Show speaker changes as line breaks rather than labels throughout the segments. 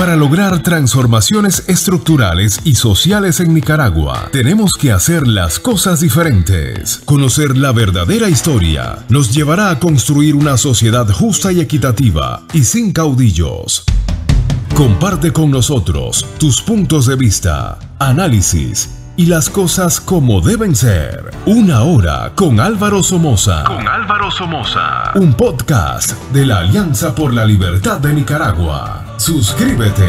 Para lograr transformaciones estructurales y sociales en Nicaragua, tenemos que hacer las cosas diferentes. Conocer la verdadera historia nos llevará a construir una sociedad justa y equitativa y sin caudillos. Comparte con nosotros tus puntos de vista, análisis y las cosas como deben ser. Una hora con Álvaro Somoza. Un podcast de la Alianza por la Libertad de Nicaragua. Suscríbete.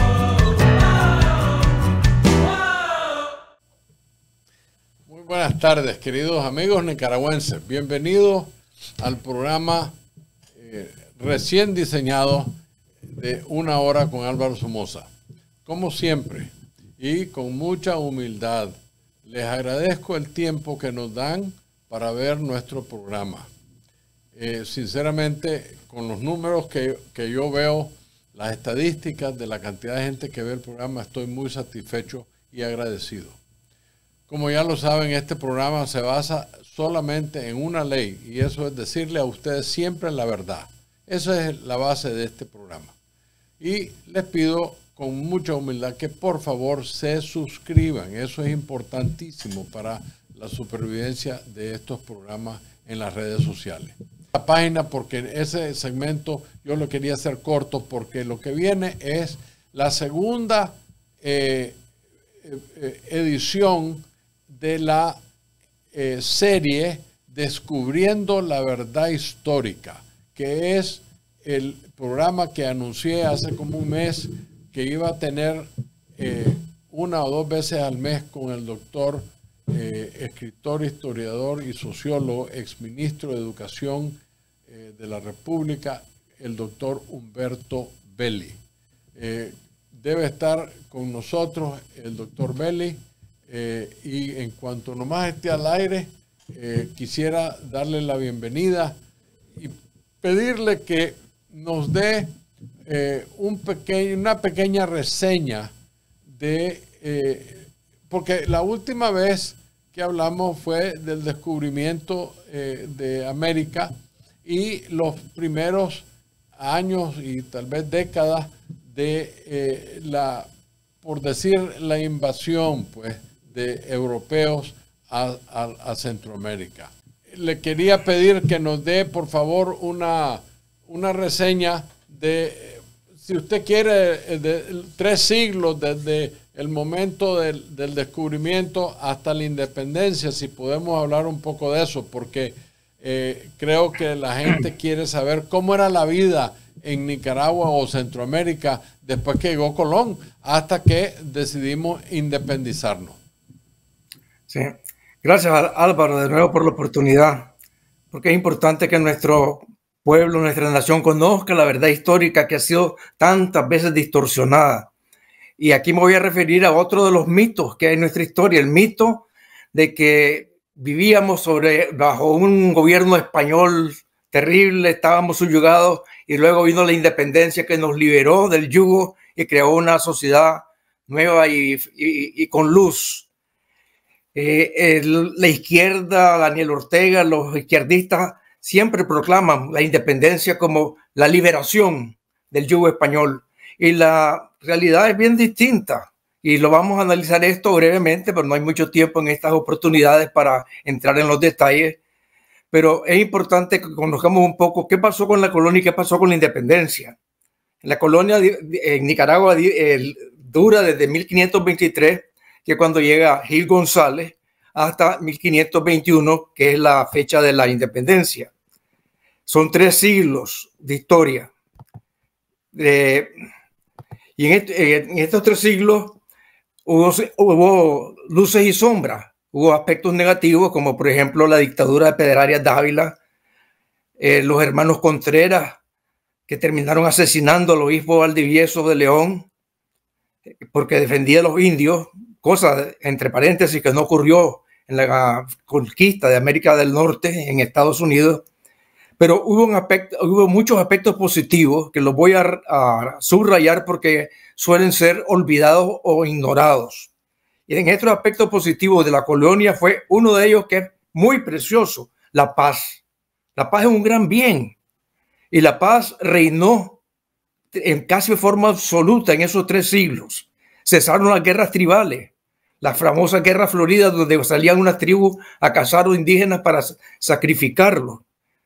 Muy buenas tardes, queridos amigos nicaragüenses. Bienvenidos al programa recién diseñado de Una hora con Álvaro Somoza. Como siempre, y con mucha humildad, les agradezco el tiempo que nos dan para ver nuestro programa. Sinceramente, con los números que yo veo, las estadísticas de la cantidad de gente que ve el programa, estoy muy satisfecho y agradecido. Como ya lo saben, este programa se basa solamente en una ley, y eso es decirle a ustedes siempre la verdad. Esa es la base de este programa. Y les pido con mucha humildad que por favor se suscriban. Eso es importantísimo para la supervivencia de estos programas en las redes sociales. La página, porque ese segmento yo lo quería hacer corto, porque lo que viene es la segunda edición de la serie Descubriendo la Verdad Histórica, que es el programa que anuncié hace como un mes que iba a tener una o dos veces al mes con el doctor, escritor, historiador y sociólogo, exministro de Educación de la República, el doctor Humberto Belli. Debe estar con nosotros el doctor Belli, y en cuanto nomás esté al aire, quisiera darle la bienvenida y pedirle que nos dé una pequeña reseña porque la última vez que hablamos fue del descubrimiento de América y los primeros años y tal vez décadas de por decir, la invasión pues, de europeos a Centroamérica. Le quería pedir que nos dé, por favor, una reseña de, si usted quiere, de 3 siglos desde el momento del descubrimiento hasta la independencia, si podemos hablar un poco de eso, porque creo que la gente quiere saber cómo era la vida en Nicaragua o Centroamérica después que llegó Colón, hasta que decidimos independizarnos.
Sí, gracias Álvaro de nuevo por la oportunidad, porque es importante que nuestro pueblo, nuestra nación conozca la verdad histórica que ha sido tantas veces distorsionada. Y aquí me voy a referir a otro de los mitos que hay en nuestra historia, el mito de que vivíamos bajo un gobierno español terrible, estábamos subyugados y luego vino la independencia que nos liberó del yugo y creó una sociedad nueva y con luz. La izquierda, Daniel Ortega, los izquierdistas siempre proclaman la independencia como la liberación del yugo español, y la realidad es bien distinta, y lo vamos a analizar esto brevemente, pero no hay mucho tiempo en estas oportunidades para entrar en los detalles. Pero es importante que conozcamos un poco qué pasó con la colonia y qué pasó con la independencia. La colonia en Nicaragua dura desde 1523, que es cuando llega Gil González, hasta 1521, que es la fecha de la independencia. Son 3 siglos de historia. Y en estos 3 siglos hubo luces y sombras. Hubo aspectos negativos, como por ejemplo la dictadura de Pedro Arias Dávila, los hermanos Contreras, que terminaron asesinando al obispo Valdivieso de León, porque defendía a los indios, cosa, entre paréntesis, que no ocurrió en la conquista de América del Norte en Estados Unidos. Pero hubo muchos aspectos positivos que los voy a subrayar porque suelen ser olvidados o ignorados. Y en estos aspectos positivos de la colonia fue uno de ellos que es muy precioso, la paz. La paz es un gran bien y la paz reinó en casi forma absoluta en esos 3 siglos. Cesaron las guerras tribales, la famosa guerra florida donde salían unas tribus a cazar a los indígenas para sacrificarlos.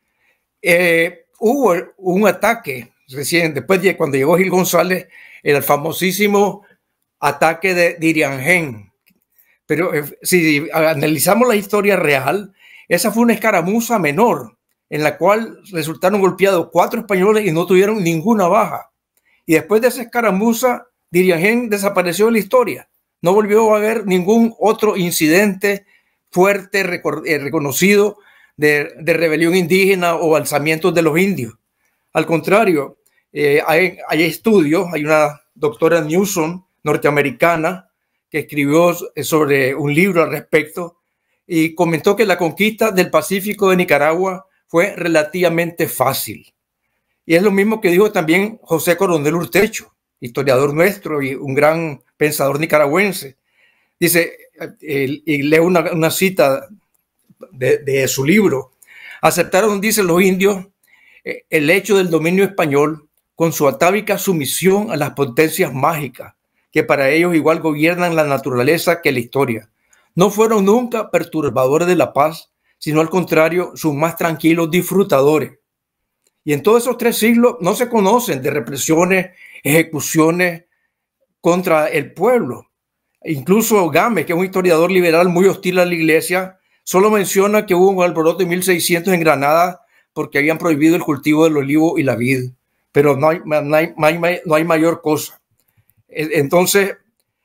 Hubo un ataque recién, después de cuando llegó Gil González, el famosísimo ataque de Diriangén. Pero si analizamos la historia real, esa fue una escaramuza menor en la cual resultaron golpeados 4 españoles y no tuvieron ninguna baja. Y después de esa escaramuza, Diriangén desapareció de la historia. No volvió a haber ningún otro incidente fuerte reconocido de rebelión indígena o alzamientos de los indios. Al contrario, hay estudios, hay una doctora Newsom, norteamericana, que escribió sobre un libro al respecto y comentó que la conquista del Pacífico de Nicaragua fue relativamente fácil. Y es lo mismo que dijo también José Coronel Urtecho, historiador nuestro y un gran pensador nicaragüense. Dice, y leo una cita de su libro: aceptaron, dicen los indios, el hecho del dominio español con su atávica sumisión a las potencias mágicas, que para ellos igual gobiernan la naturaleza que la historia. No fueron nunca perturbadores de la paz, sino al contrario, sus más tranquilos disfrutadores. Y en todos esos 3 siglos no se conocen de represiones, ejecuciones contra el pueblo. Incluso Gámez, que es un historiador liberal muy hostil a la iglesia, solo menciona que hubo un alboroto en 1600 en Granada porque habían prohibido el cultivo del olivo y la vid. Pero no hay mayor cosa. Entonces,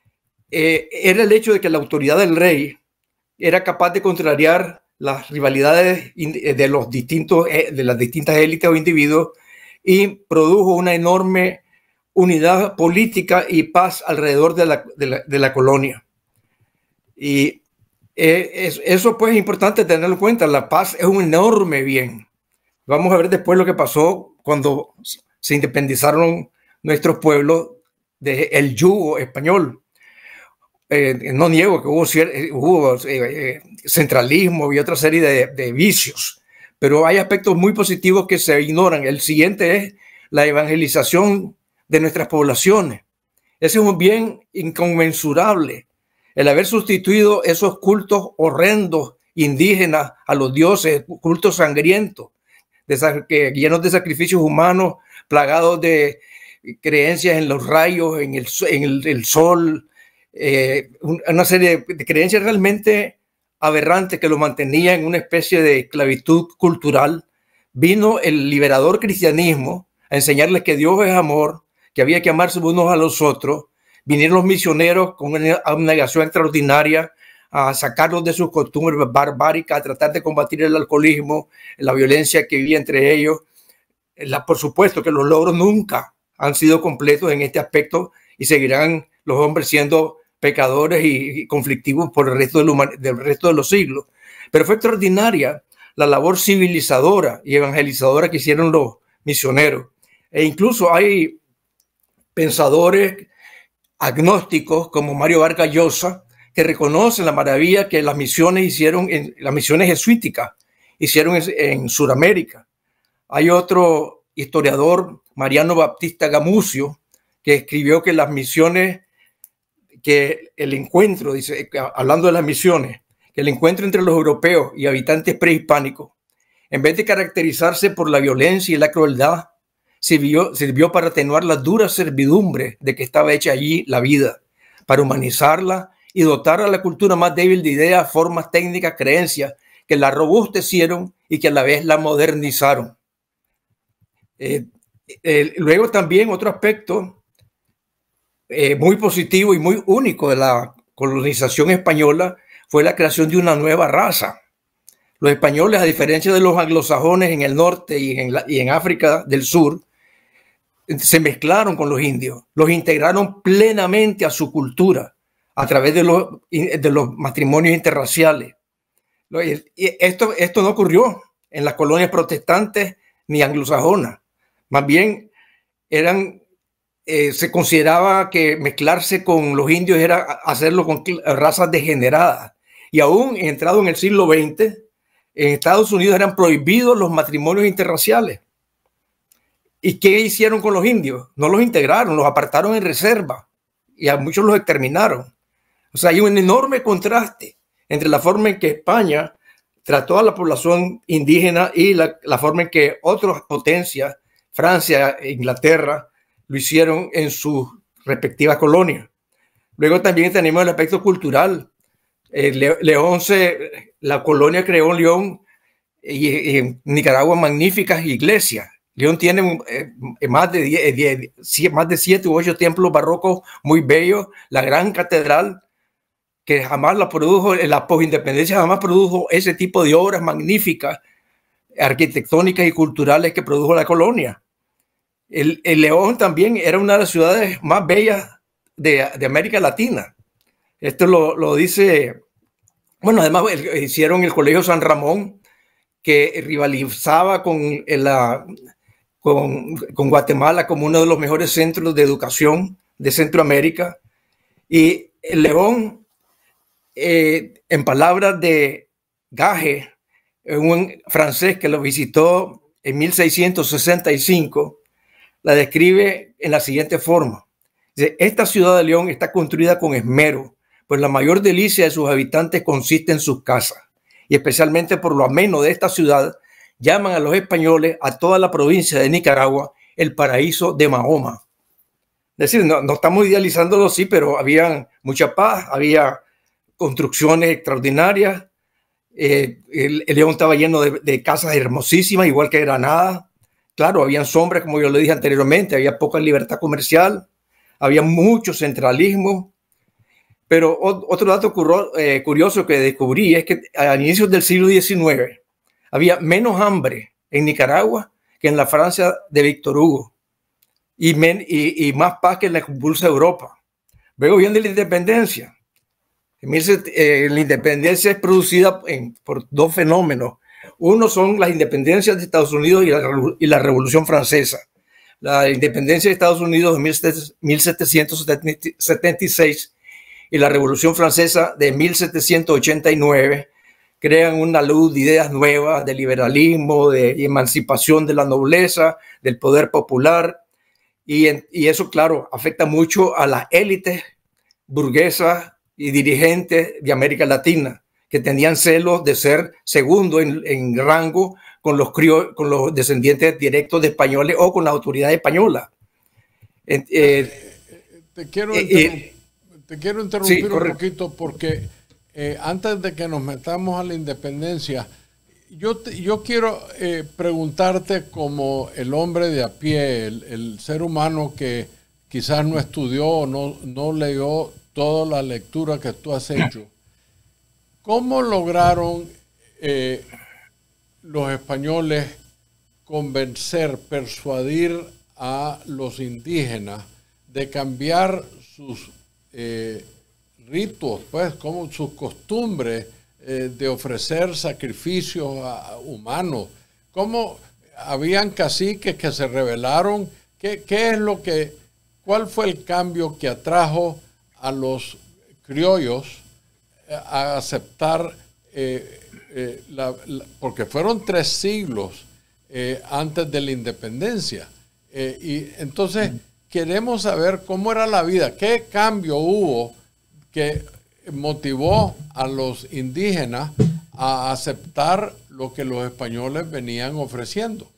era el hecho de que la autoridad del rey era capaz de contrariar las rivalidades de las distintas élites o individuos y produjo una enorme unidad política y paz alrededor de la colonia. Y eso pues es importante tenerlo en cuenta. La paz es un enorme bien. Vamos a ver después lo que pasó cuando se independizaron nuestros pueblos del yugo español. No niego que hubo centralismo y otra serie de vicios, pero hay aspectos muy positivos que se ignoran. El siguiente es la evangelización de nuestras poblaciones. Ese es un bien inconmensurable. El haber sustituido esos cultos horrendos indígenas a los dioses, cultos sangrientos, llenos de sacrificios humanos, plagados de creencias en los rayos, en el sol, una serie de creencias realmente aberrantes que lo mantenía en una especie de esclavitud cultural. Vino el liberador cristianismo a enseñarles que Dios es amor, que había que amarse unos a los otros. Vinieron los misioneros con una abnegación extraordinaria a sacarlos de sus costumbres barbáricas, a tratar de combatir el alcoholismo, la violencia que vivía entre ellos. Por supuesto que los logros nunca han sido completos en este aspecto y seguirán los hombres siendo pecadores y conflictivos por el resto del resto de los siglos. Pero fue extraordinaria la labor civilizadora y evangelizadora que hicieron los misioneros. E incluso hay pensadores agnósticos como Mario Vargas Llosa que reconocen la maravilla que las misiones jesuíticas hicieron en Sudamérica. Hay otro historiador, Mariano Baptista Gamucio, que escribió que las misiones, que el encuentro, dice, hablando de las misiones, que el encuentro entre los europeos y habitantes prehispánicos, en vez de caracterizarse por la violencia y la crueldad, sirvió para atenuar la dura servidumbre de que estaba hecha allí la vida, para humanizarla y dotar a la cultura más débil de ideas, formas, técnicas, creencias que la robustecieron y que a la vez la modernizaron. Luego también otro aspecto muy positivo y muy único de la colonización española fue la creación de una nueva raza. Los españoles, a diferencia de los anglosajones en el norte y en África del Sur, se mezclaron con los indios, los integraron plenamente a su cultura a través de los matrimonios interraciales. Y esto no ocurrió en las colonias protestantes ni anglosajonas. Más bien se consideraba que mezclarse con los indios era hacerlo con razas degeneradas. Y aún entrado en el siglo XX, en Estados Unidos eran prohibidos los matrimonios interraciales. ¿Y qué hicieron con los indios? No los integraron, los apartaron en reserva y a muchos los exterminaron. O sea, hay un enorme contraste entre la forma en que España trató a la población indígena y la forma en que otras potencias, Francia e Inglaterra, lo hicieron en sus respectivas colonias. Luego también tenemos el aspecto cultural. La colonia creó en León y en Nicaragua magníficas iglesias. León tiene más de 7 u 8 templos barrocos muy bellos. La gran catedral, que jamás la produjo, la posindependencia jamás produjo ese tipo de obras magníficas, arquitectónicas y culturales que produjo la colonia. El León también era una de las ciudades más bellas de América Latina. Esto lo dice, bueno, además hicieron el Colegio San Ramón, que rivalizaba con Guatemala como uno de los mejores centros de educación de Centroamérica. Y el León, en palabras de Gage, un francés que lo visitó en 1665, la describe en la siguiente forma. Dice: esta ciudad de León está construida con esmero, pues la mayor delicia de sus habitantes consiste en sus casas, y especialmente por lo ameno de esta ciudad, llaman a los españoles a toda la provincia de Nicaragua el paraíso de Mahoma. Es decir, no estamos idealizándolo, sí, pero había mucha paz, había construcciones extraordinarias. El León estaba lleno de casas hermosísimas, igual que Granada. Claro, habían sombras, como yo le dije anteriormente, había poca libertad comercial, había mucho centralismo. Pero otro dato curioso que descubrí es que a inicios del siglo XIX había menos hambre en Nicaragua que en la Francia de Víctor Hugo, y más paz que en la convulsa Europa. Luego viene la independencia. La independencia es producida por dos fenómenos. Uno son las independencias de Estados Unidos y la Revolución Francesa. La independencia de Estados Unidos en 1776 y la Revolución Francesa de 1789 crean una luz de ideas nuevas, de liberalismo, de emancipación de la nobleza, del poder popular, y eso, claro, afecta mucho a las élites burguesas y dirigentes de América Latina, que tenían celos de ser segundo en rango con los descendientes directos de españoles o con la autoridad española.
Te quiero interrumpir
sí,
un poquito porque antes de que nos metamos a la independencia, yo quiero preguntarte, como el hombre de a pie, el ser humano que quizás no estudió o no leyó toda la lectura que tú has hecho, ¿cómo lograron los españoles persuadir a los indígenas de cambiar sus ritos, pues, como sus costumbres de ofrecer sacrificios humanos? ¿Cómo habían caciques que se rebelaron? ¿Cuál fue el cambio que atrajo a los criollos a aceptar, porque fueron 3 siglos antes de la independencia? Y entonces queremos saber cómo era la vida, qué cambio hubo que motivó a los indígenas a aceptar lo que los españoles venían ofreciendo.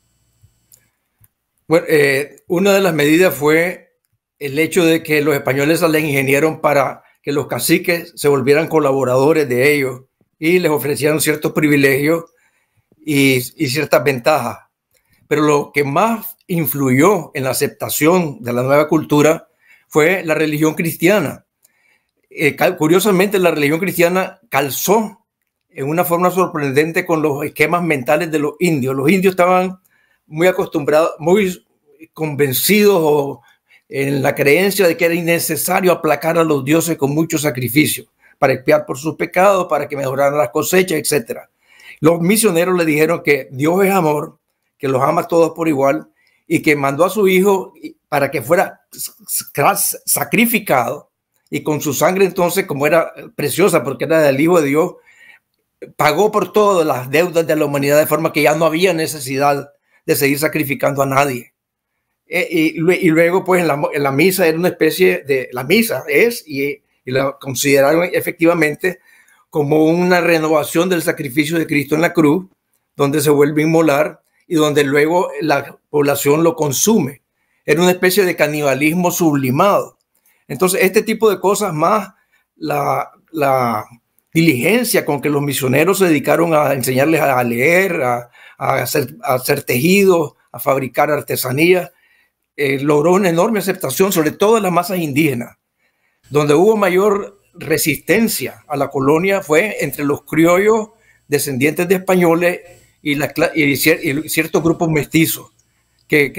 Bueno, una de las medidas fue el hecho de que los españoles se les ingeniaron para que los caciques se volvieran colaboradores de ellos y les ofrecieron ciertos privilegios y ciertas ventajas. Pero lo que más influyó en la aceptación de la nueva cultura fue la religión cristiana. Curiosamente, la religión cristiana calzó en una forma sorprendente con los esquemas mentales de los indios. Los indios estaban muy acostumbrados, muy convencidos en la creencia de que era innecesario aplacar a los dioses con muchos sacrificios para expiar por sus pecados, para que mejoraran las cosechas, etc. Los misioneros le dijeron que Dios es amor, que los ama a todos por igual y que mandó a su hijo para que fuera sacrificado, y con su sangre, entonces, como era preciosa porque era del Hijo de Dios, pagó por todas las deudas de la humanidad, de forma que ya no había necesidad de seguir sacrificando a nadie. Y luego, pues, en la misa era una especie de... La misa es, y la consideraron efectivamente como una renovación del sacrificio de Cristo en la cruz, donde se vuelve a inmolar y donde luego la población lo consume. Era una especie de canibalismo sublimado. Entonces, este tipo de cosas, más la diligencia con que los misioneros se dedicaron a enseñarles a leer, a hacer tejidos, a fabricar artesanías, logró una enorme aceptación, sobre todo en las masas indígenas. Donde hubo mayor resistencia a la colonia fue entre los criollos descendientes de españoles y ciertos grupos mestizos que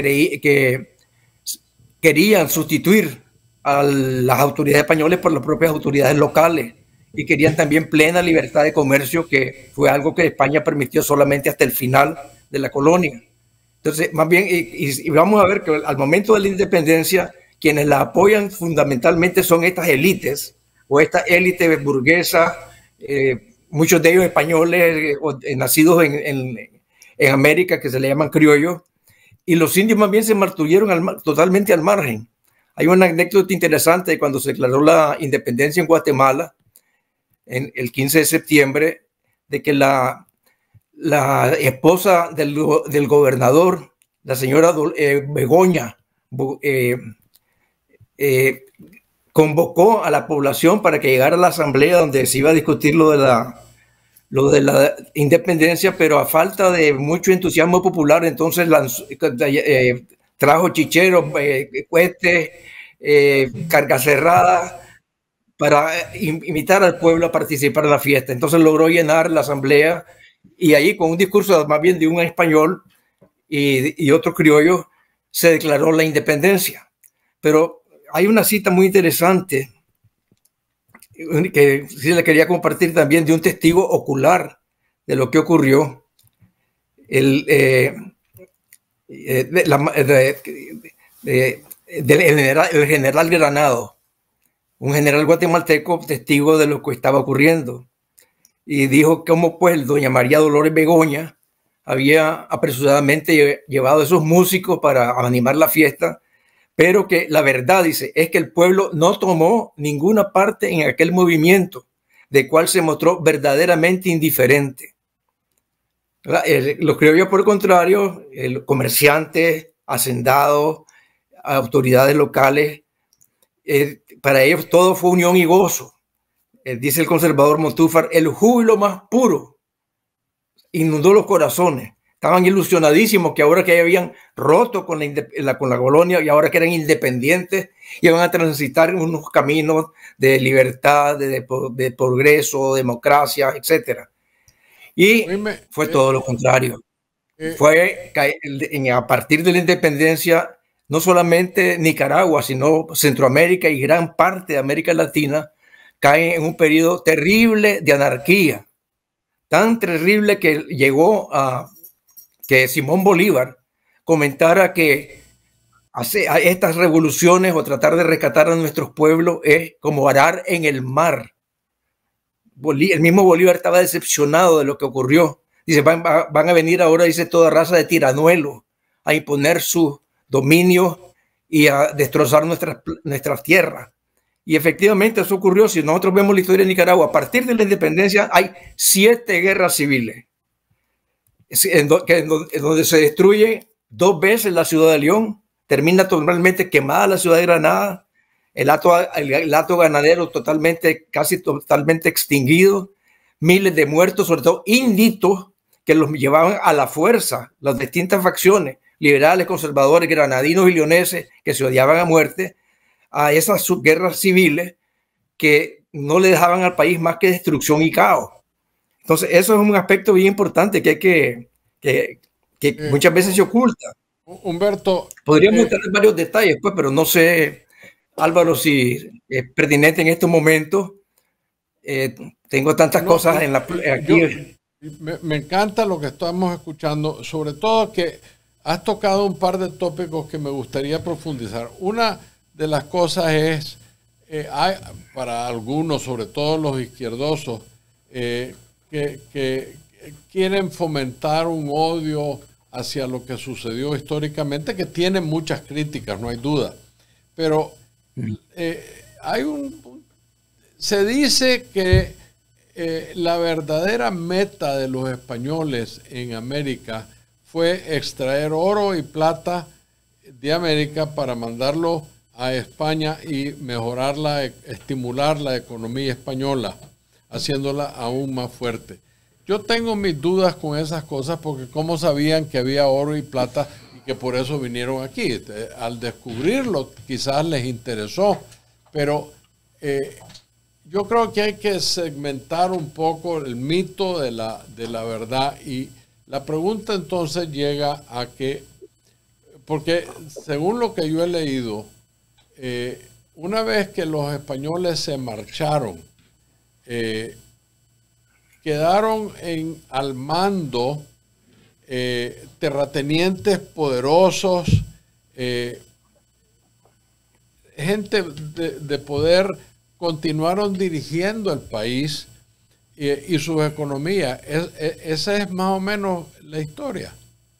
querían sustituir a las autoridades españolas por las propias autoridades locales y querían también plena libertad de comercio, que fue algo que España permitió solamente hasta el final de la colonia. Entonces, más bien, y vamos a ver que al momento de la independencia, quienes la apoyan fundamentalmente son estas élites o esta élite burguesa, muchos de ellos españoles nacidos en América, que se le llaman criollos, y los indios más bien se mantuvieron totalmente al margen. Hay una anécdota interesante de cuando se declaró la independencia en Guatemala, el 15 de septiembre, de que la esposa del gobernador, la señora Begoña, convocó a la población para que llegara a la asamblea donde se iba a discutir lo de la independencia, pero a falta de mucho entusiasmo popular, entonces trajo chicheros, cohetes, cargas cerradas para invitar al pueblo a participar en la fiesta. Entonces logró llenar la asamblea y ahí, con un discurso más bien de un español y otro criollo, se declaró la independencia. Pero hay una cita muy interesante que sí le quería compartir también, de un testigo ocular de lo que ocurrió. El general Granado, un general guatemalteco, testigo de lo que estaba ocurriendo, y dijo cómo pues doña María Dolores Begoña había apresuradamente llevado a esos músicos para animar la fiesta, pero que la verdad, dice, es que el pueblo no tomó ninguna parte en aquel movimiento, de cual se mostró verdaderamente indiferente. Los criollos, por el contrario, comerciantes, hacendados, autoridades locales, para ellos todo fue unión y gozo. Dice el conservador Montúfar, el júbilo más puro inundó los corazones. Estaban ilusionadísimos que ahora que habían roto con la colonia y ahora que eran independientes, iban a transitar unos caminos de libertad, de progreso, democracia, etc. Y fue todo lo contrario. Fue a partir de la independencia, no solamente Nicaragua, sino Centroamérica y gran parte de América Latina caen en un periodo terrible de anarquía, tan terrible que llegó a que Simón Bolívar comentara que hacer estas revoluciones o tratar de rescatar a nuestros pueblos es como arar en el mar. El mismo Bolívar estaba decepcionado de lo que ocurrió. Dice, van a venir ahora, dice, toda raza de tiranuelos a imponer sus dominios y a destrozar nuestras tierras. Y efectivamente eso ocurrió. Si nosotros vemos la historia de Nicaragua, a partir de la independencia hay 7 guerras civiles, en donde se destruye 2 veces la ciudad de León, termina totalmente quemada la ciudad de Granada, el hato ganadero casi totalmente extinguido, miles de muertos, sobre todo índitos, que los llevaban a la fuerza, las distintas facciones, liberales, conservadores, granadinos y leoneses, que se odiaban a muerte, a esas guerras civiles que no le dejaban al país más que destrucción y caos. Entonces, eso es un aspecto bien importante que muchas veces se oculta.
Humberto,
podríamos tener varios detalles, pues, pero no sé, Álvaro, si es pertinente en estos momentos. Tengo tantas cosas aquí.
Me encanta lo que estamos escuchando, sobre todo que has tocado un par de tópicos que me gustaría profundizar. Una de las cosas es, hay para algunos, sobre todo los izquierdosos, que quieren fomentar un odio hacia lo que sucedió históricamente, que tiene muchas críticas, no hay duda. Pero se dice que la verdadera meta de los españoles en América fue extraer oro y plata de América para mandarlo a España y estimular la economía española, haciéndola aún más fuerte. Yo tengo mis dudas con esas cosas porque cómo sabían que había oro y plata y que por eso vinieron aquí. Al descubrirlo quizás les interesó, pero yo creo que hay que segmentar un poco el mito de la verdad, y la pregunta entonces llega a que, porque según lo que yo he leído, una vez que los españoles se marcharon, quedaron al mando terratenientes poderosos, gente de poder, continuaron dirigiendo el país y sus economías. Esa es más o menos la historia.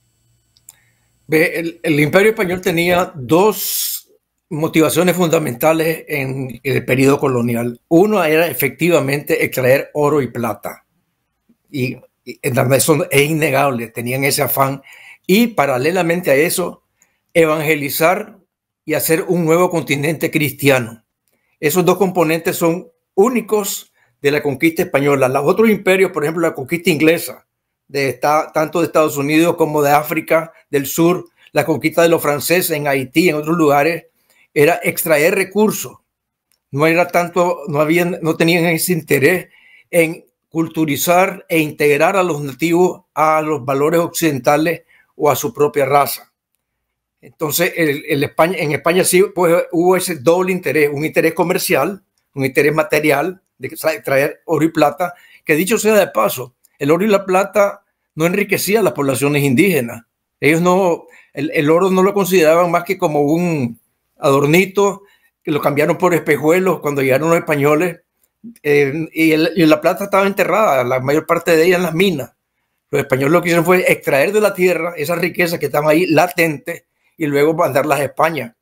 El Imperio Español tenía dos motivaciones fundamentales en el periodo colonial. Uno era efectivamente extraer oro y plata. Y eso es innegable, tenían ese afán. Y paralelamente a eso, evangelizar y hacer un nuevo continente cristiano. Esos dos componentes son únicos de la conquista española. Los otros imperios, por ejemplo, la conquista inglesa, tanto de Estados Unidos como de África del Sur, la conquista de los franceses en Haití, en otros lugares, era extraer recursos. No era tanto, no tenían ese interés en culturizar e integrar a los nativos a los valores occidentales o a su propia raza. Entonces, en España sí pues, hubo ese doble interés, un interés comercial, un interés material de traer oro y plata, que dicho sea de paso, el oro y la plata no enriquecían a las poblaciones indígenas. Ellos el oro no lo consideraban más que como un adornito, que lo cambiaron por espejuelos cuando llegaron los españoles, y la plata estaba enterrada, la mayor parte de ella en las minas. Los españoles lo que hicieron fue extraer de la tierra esas riquezas que estaban ahí latentes y luego mandarlas a España.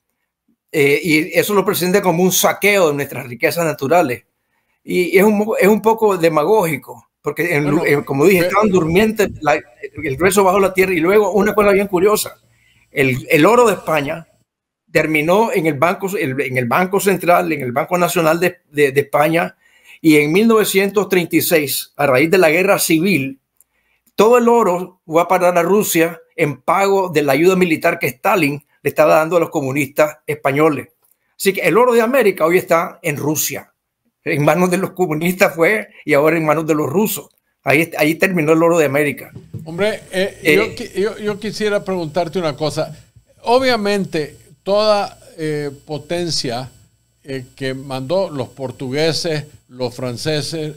Y eso lo presenta como un saqueo de nuestras riquezas naturales. Y es un poco demagógico, porque como dije, estaban durmientes, el grueso bajo la tierra. Y luego una cosa bien curiosa, el oro de España terminó en el Banco Central, en el Banco Nacional de España, y en 1936, a raíz de la guerra civil, todo el oro fue a parar a Rusia en pago de la ayuda militar que Stalin le estaba dando a los comunistas españoles. Así que el oro de América hoy está en Rusia. En manos de los comunistas fue, y ahora en manos de los rusos. Ahí terminó el oro de América.
Hombre, yo quisiera preguntarte una cosa. Obviamente, toda potencia que mandó los portugueses, los franceses,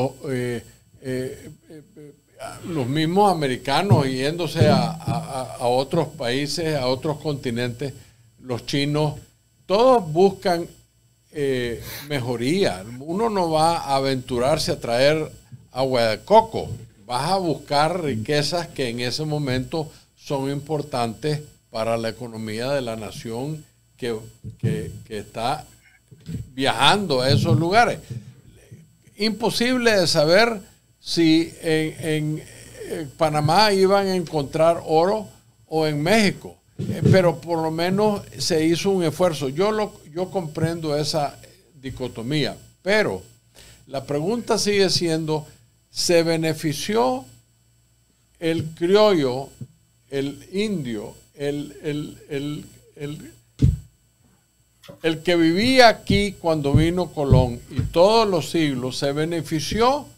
los mismos americanos yéndose a otros países, a otros continentes, los chinos, todos buscan mejoría. Uno no va a aventurarse a traer agua de coco, vas a buscar riquezas que en ese momento son importantes para la economía de la nación que está viajando a esos lugares. Imposible de saber si en Panamá iban a encontrar oro o en México, pero por lo menos se hizo un esfuerzo. Yo comprendo esa dicotomía, pero la pregunta sigue siendo, ¿se benefició el criollo, el indio, el que vivía aquí cuando vino Colón y todos los siglos, se benefició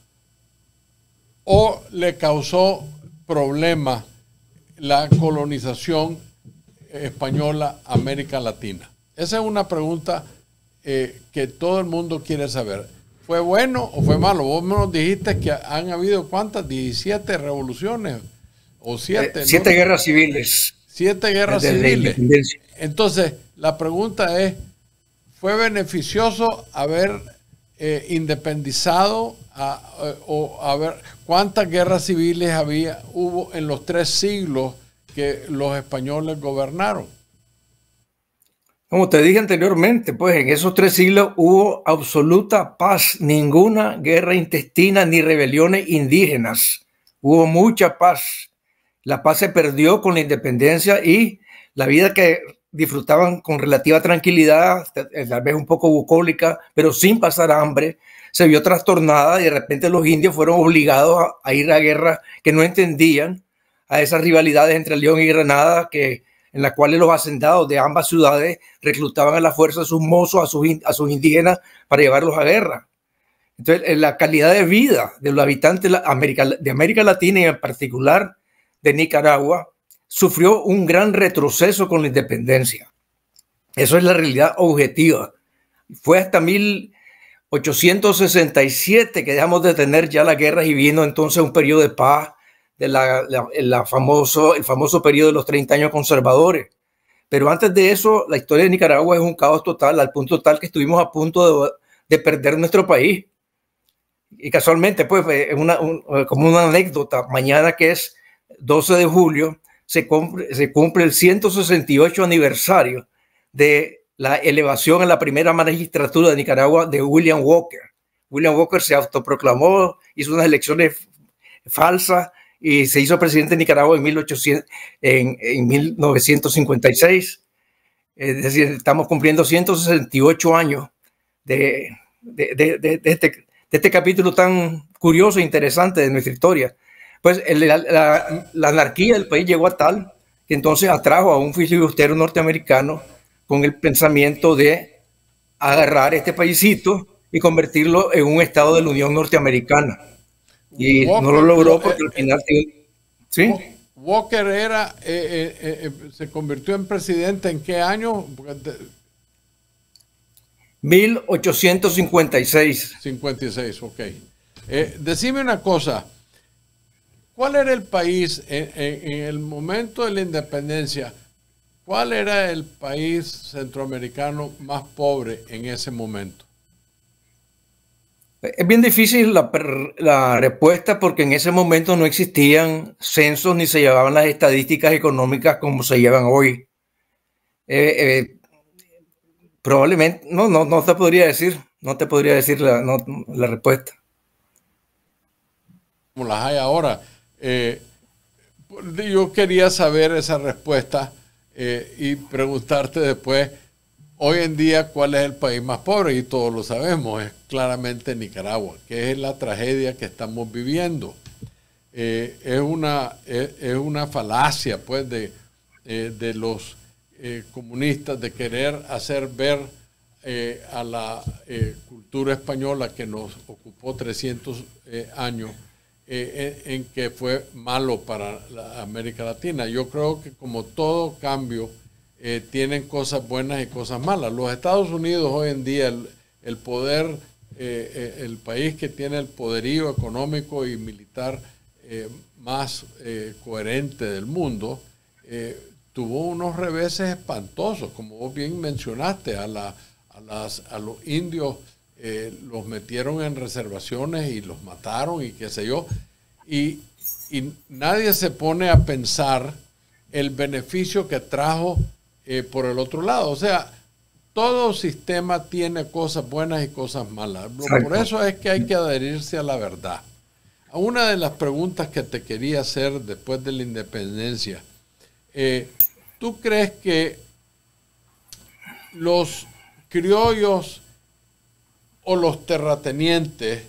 o le causó problemas la colonización española a América Latina? Esa es una pregunta que todo el mundo quiere saber. ¿Fue bueno o fue malo? Vos nos dijiste que han habido, ¿cuántas? 17 revoluciones o 7.
7 guerras civiles.
7 guerras civiles. Entonces, la pregunta es, ¿fue beneficioso haber independizado, o a ver cuántas guerras civiles hubo en los 3 siglos que los españoles gobernaron.
Como te dije anteriormente, pues en esos 3 siglos hubo absoluta paz, ninguna guerra intestina ni rebeliones indígenas. Hubo mucha paz. La paz se perdió con la independencia y la vida que disfrutaban con relativa tranquilidad, tal vez un poco bucólica, pero sin pasar hambre, se vio trastornada y de repente los indios fueron obligados a ir a guerras que no entendían, a esas rivalidades entre León y Granada, en las cuales los hacendados de ambas ciudades reclutaban a la fuerza a sus mozos, a sus indígenas para llevarlos a guerra. Entonces, la calidad de vida de los habitantes de América Latina y en particular de Nicaragua sufrió un gran retroceso con la independencia. Eso es la realidad objetiva. Fue hasta 1867 que dejamos de tener ya las guerras y vino entonces un periodo de paz, el famoso periodo de los 30 años conservadores. Pero antes de eso, la historia de Nicaragua es un caos total, al punto tal que estuvimos a punto de perder nuestro país. Y casualmente, pues, como una anécdota, mañana, que es 12 de julio, se cumple el 168 aniversario de la elevación a la primera magistratura de Nicaragua de William Walker. William Walker se autoproclamó, hizo unas elecciones falsas y se hizo presidente de Nicaragua en 1956. Es decir, estamos cumpliendo 168 años de este capítulo tan curioso e interesante de nuestra historia. Pues la anarquía del país llegó a tal que entonces atrajo a un filibustero norteamericano con el pensamiento de agarrar este paísito y convertirlo en un estado de la Unión Norteamericana. Y Walker, no lo logró porque al final... ¿sí?
Walker se convirtió en presidente ¿en qué año?
1856.
56, ok. Decime una cosa. ¿Cuál era el país en el momento de la independencia? ¿Cuál era el país centroamericano más pobre en ese momento?
Es bien difícil la respuesta porque en ese momento no existían censos ni se llevaban las estadísticas económicas como se llevan hoy. Probablemente, no te podría decir, la respuesta.
Como las hay ahora. Yo quería saber esa respuesta y preguntarte después, hoy en día, ¿cuál es el país más pobre? Y todos lo sabemos, es claramente Nicaragua, que es la tragedia que estamos viviendo. Es una falacia, pues, de los comunistas de querer hacer ver a la cultura española que nos ocupó 300 años en que fue malo para la América Latina. Yo creo que como todo cambio tienen cosas buenas y cosas malas. Los Estados Unidos hoy en día, el poder, el país que tiene el poderío económico y militar más coherente del mundo, tuvo unos reveses espantosos, como vos bien mencionaste. A los indios los metieron en reservaciones y los mataron y qué sé yo, y nadie se pone a pensar el beneficio que trajo por el otro lado. O sea, todo sistema tiene cosas buenas y cosas malas. Por eso es que hay que adherirse a la verdad. Una de las preguntas que te quería hacer después de la independencia, ¿tú crees que los criollos o los terratenientes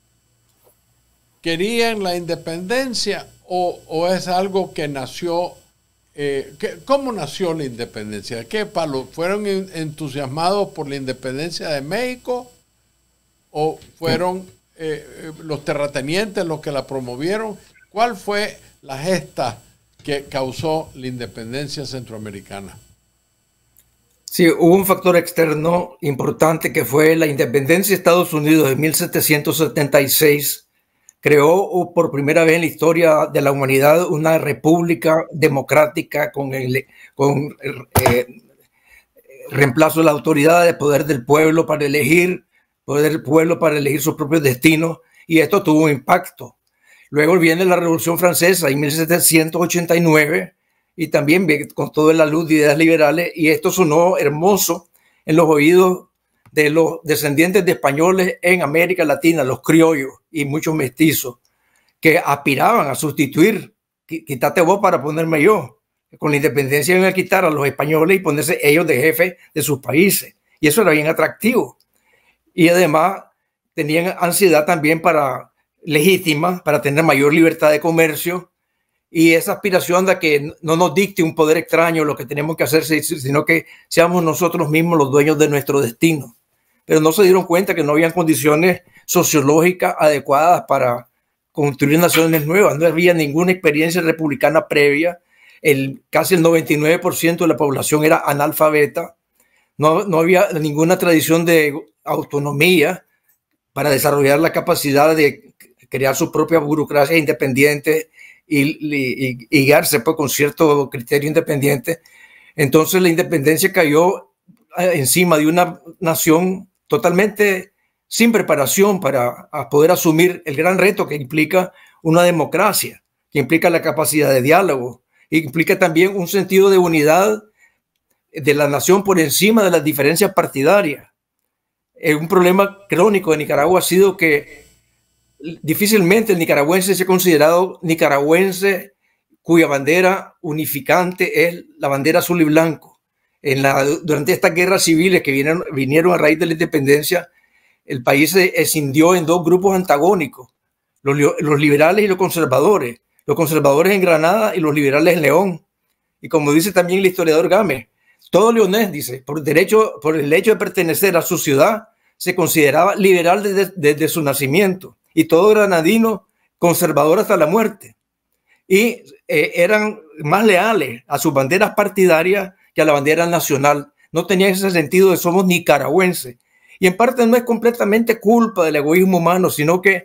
querían la independencia o es algo que nació? ¿Cómo nació la independencia? ¿Qué palo? ¿Fueron entusiasmados por la independencia de México o fueron los terratenientes los que la promovieron? ¿Cuál fue la gesta que causó la independencia centroamericana?
Sí, hubo un factor externo importante que fue la independencia de Estados Unidos de 1776. Creó por primera vez en la historia de la humanidad una república democrática con reemplazo de la autoridad de poder del pueblo para elegir poder del pueblo para elegir sus propios destinos, y esto tuvo un impacto. Luego viene la Revolución Francesa en 1789, y también con toda la luz de ideas liberales, y esto sonó hermoso en los oídos de los descendientes de españoles en América Latina, los criollos y muchos mestizos, que aspiraban a sustituir, quítate vos para ponerme yo. Con la independencia iban a quitar a los españoles y ponerse ellos de jefe de sus países. Y eso era bien atractivo. Y además tenían ansiedad también legítima para tener mayor libertad de comercio, y esa aspiración de que no nos dicte un poder extraño lo que tenemos que hacer, sino que seamos nosotros mismos los dueños de nuestro destino. Pero no se dieron cuenta que no habían condiciones sociológicas adecuadas para construir naciones nuevas. No había ninguna experiencia republicana previa. Casi el 99% de la población era analfabeta. No había ninguna tradición de autonomía para desarrollar la capacidad de crear su propia burocracia independiente y guiarse pues, con cierto criterio independiente. Entonces la independencia cayó encima de una nación totalmente sin preparación para poder asumir el gran reto que implica una democracia, que implica la capacidad de diálogo, y implica también un sentido de unidad de la nación por encima de las diferencias partidarias. Un problema crónico de Nicaragua ha sido que difícilmente el nicaragüense se ha considerado nicaragüense cuya bandera unificante es la bandera azul y blanco. Durante estas guerras civiles que vinieron a raíz de la independencia, el país se escindió en dos grupos antagónicos, los liberales y los conservadores en Granada y los liberales en León. Y como dice también el historiador Gámez, todo leonés, dice, por el hecho de pertenecer a su ciudad, se consideraba liberal desde su nacimiento, y todo granadino conservador hasta la muerte. Y eran más leales a sus banderas partidarias que a la bandera nacional. No tenían ese sentido de somos nicaragüenses. Y en parte no es completamente culpa del egoísmo humano, sino que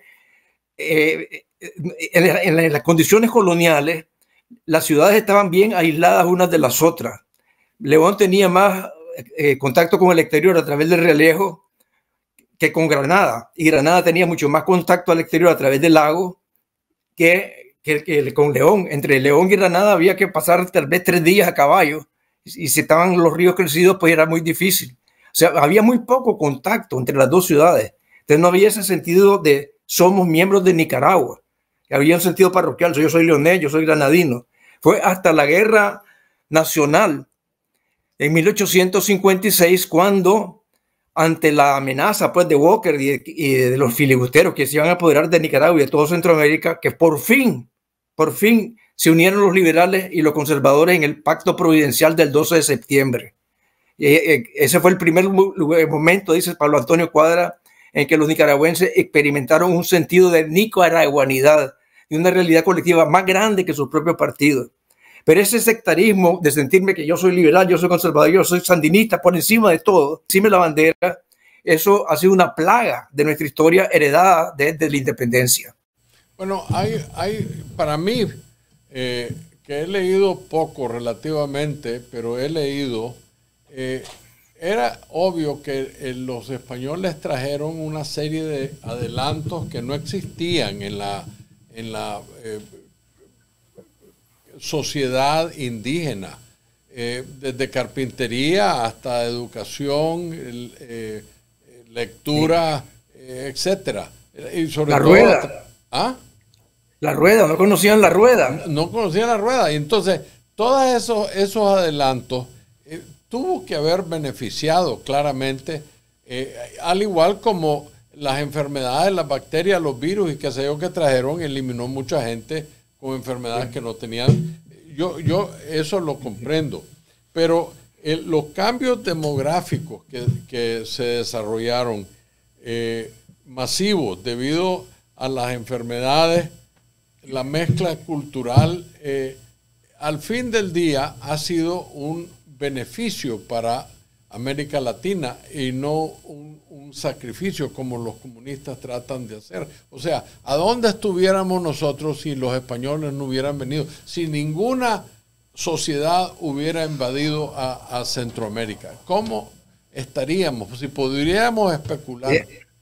en las condiciones coloniales, las ciudades estaban bien aisladas unas de las otras. León tenía más contacto con el exterior a través del Realejo que con Granada, y Granada tenía mucho más contacto al exterior a través del lago que con León. Entre León y Granada había que pasar tal vez 3 días a caballo, y si estaban los ríos crecidos pues era muy difícil. O sea, había muy poco contacto entre las dos ciudades. Entonces no había ese sentido de somos miembros de Nicaragua. Había un sentido parroquial, yo soy leonés, yo soy granadino. Fue hasta la guerra nacional en 1856 cuando, ante la amenaza pues, de Walker y de los filibusteros que se iban a apoderar de Nicaragua y de todo Centroamérica, que por fin se unieron los liberales y los conservadores en el pacto providencial del 12 de septiembre. Ese fue el primer momento, dice Pablo Antonio Cuadra, en que los nicaragüenses experimentaron un sentido de nicaraguanidad y una realidad colectiva más grande que sus propios partidos. Pero ese sectarismo de sentirme que yo soy liberal, yo soy conservador, yo soy sandinista, por encima de todo, encima de la bandera, eso ha sido una plaga de nuestra historia heredada desde la independencia.
Bueno, hay para mí, que he leído poco relativamente, pero he leído, era obvio que los españoles trajeron una serie de adelantos que no existían en la sociedad indígena, desde carpintería hasta educación, lectura, etcétera. Y sobre
la
todo,
rueda.
¿ah?
La rueda, no conocían la rueda.
No conocían la rueda. Y entonces, todos esos adelantos tuvo que haber beneficiado claramente, al igual como las enfermedades, las bacterias, los virus y qué sé yo que trajeron, eliminó mucha gente con enfermedades que no tenían. Yo eso lo comprendo. Pero los cambios demográficos que se desarrollaron masivos debido a las enfermedades, la mezcla cultural, al fin del día ha sido un beneficio para América Latina y no un sacrificio como los comunistas tratan de hacer. O sea, ¿a dónde estuviéramos nosotros si los españoles no hubieran venido? Si ninguna sociedad hubiera invadido a Centroamérica, ¿cómo estaríamos? Si podríamos especular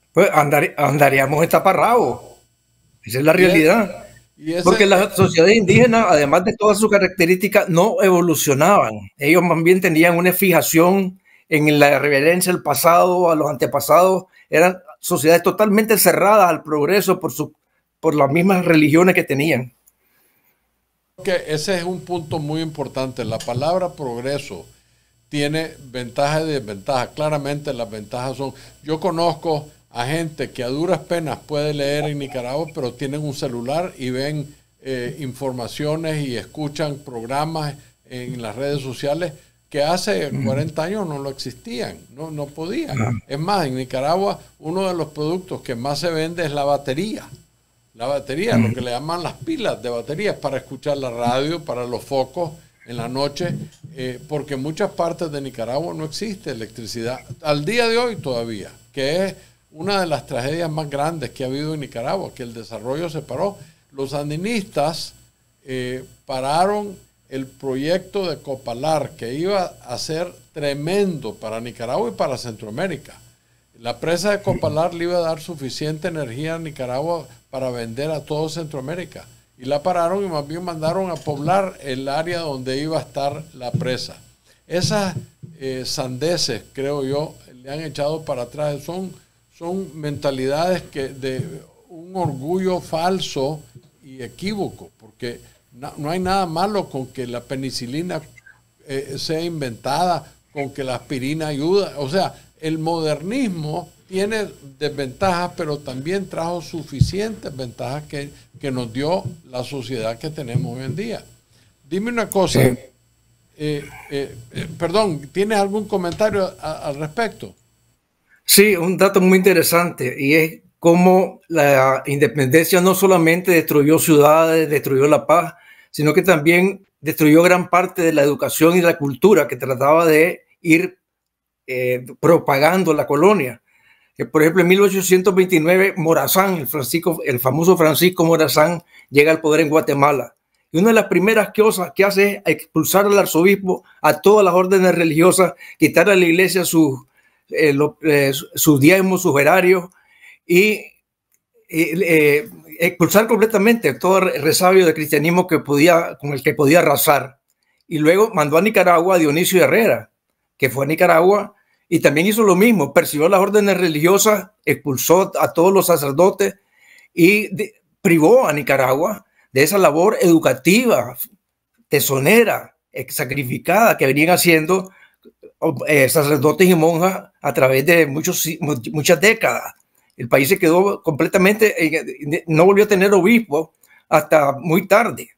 pues andaríamos estaparrados. Esa es la realidad. Porque las sociedades indígenas, además de todas sus características, no evolucionaban. Ellos más bien tenían una fijación en la reverencia al pasado, a los antepasados. Eran sociedades totalmente cerradas al progreso por las mismas religiones que tenían.
Ese es un punto muy importante. La palabra progreso tiene ventajas y desventajas. Claramente las ventajas son, yo conozco a gente que a duras penas puede leer en Nicaragua, pero tienen un celular y ven informaciones y escuchan programas en las redes sociales que hace 40 años no lo existían, no podían. Es más, en Nicaragua uno de los productos que más se vende es la batería. La batería, lo que le llaman las pilas de baterías para escuchar la radio, para los focos en la noche, porque en muchas partes de Nicaragua no existe electricidad, al día de hoy todavía, que es una de las tragedias más grandes que ha habido en Nicaragua, que el desarrollo se paró. Los sandinistas pararon el proyecto de Copalar, que iba a ser tremendo para Nicaragua y para Centroamérica. La presa de Copalar le iba a dar suficiente energía a Nicaragua para vender a todo Centroamérica. Y la pararon y más bien mandaron a poblar el área donde iba a estar la presa. Esas sandeces, creo yo, le han echado para atrás. Son mentalidades de un orgullo falso y equívoco, porque no hay nada malo con que la penicilina sea inventada, con que la aspirina ayuda. O sea, el modernismo tiene desventajas, pero también trajo suficientes ventajas que nos dio la sociedad que tenemos hoy en día. Dime una cosa, perdón, ¿tienes algún comentario al respecto?
Sí, un dato muy interesante, y es cómo la independencia no solamente destruyó ciudades, destruyó la paz, sino que también destruyó gran parte de la educación y la cultura que trataba de ir propagando la colonia. Por ejemplo, en 1829, Morazán, el famoso Francisco Morazán, llega al poder en Guatemala. Y una de las primeras cosas que hace es expulsar al arzobispo, a todas las órdenes religiosas, quitarle a la iglesia sus diezmos, sus erarios, y expulsar completamente todo el resabio de cristianismo con el que podía arrasar. Y luego mandó a Nicaragua a Dionisio Herrera, que fue a Nicaragua y también hizo lo mismo, persiguió las órdenes religiosas, expulsó a todos los sacerdotes y privó a Nicaragua de esa labor educativa, tesonera, sacrificada que venían haciendo sacerdotes y monjas a través de muchas décadas. El país se quedó completamente, no volvió a tener obispo hasta muy tarde.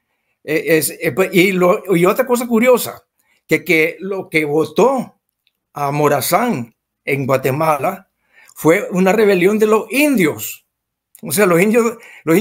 Y otra cosa curiosa, que lo que votó a Morazán en Guatemala fue una rebelión de los indios. O sea, los indios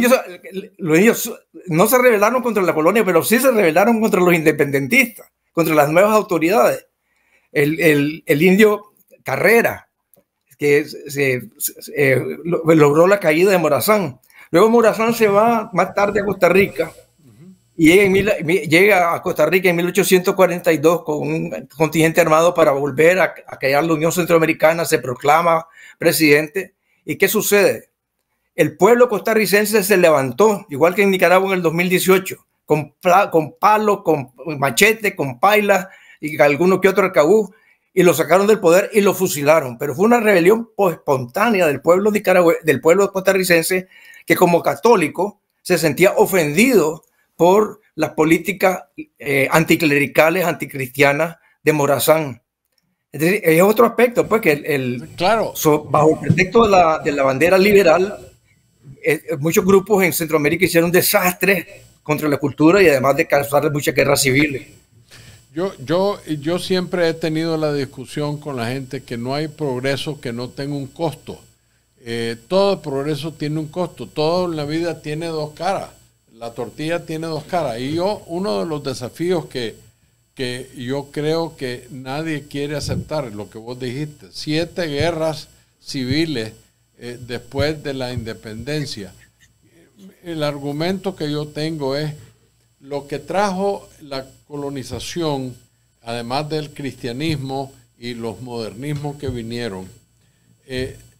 no se rebelaron contra la colonia, pero sí se rebelaron contra los independentistas, contra las nuevas autoridades. El indio Carrera, que logró la caída de Morazán. Luego Morazán se va más tarde a Costa Rica y llega a Costa Rica en 1842 con un contingente armado para volver a crear la Unión Centroamericana, se proclama presidente. ¿Y qué sucede? El pueblo costarricense se levantó, igual que en Nicaragua en el 2018, con palos, con machete, con pailas y alguno que otro arcabuz, y lo sacaron del poder y lo fusilaron. Pero fue una rebelión espontánea del pueblo costarricense, que como católico se sentía ofendido por las políticas anticlericales, anticristianas de Morazán. Es decir, es otro aspecto, pues, que
claro.
Bajo el pretexto de la bandera liberal, muchos grupos en Centroamérica hicieron desastres contra la cultura y además de causar muchas guerras civiles.
Yo siempre he tenido la discusión con la gente que no hay progreso que no tenga un costo. Todo progreso tiene un costo. Todo en la vida tiene dos caras. La tortilla tiene dos caras. Y uno de los desafíos que yo creo que nadie quiere aceptar, lo que vos dijiste, 7 guerras civiles después de la independencia. El argumento que yo tengo es lo que trajo la colonización, además del cristianismo y los modernismos que vinieron,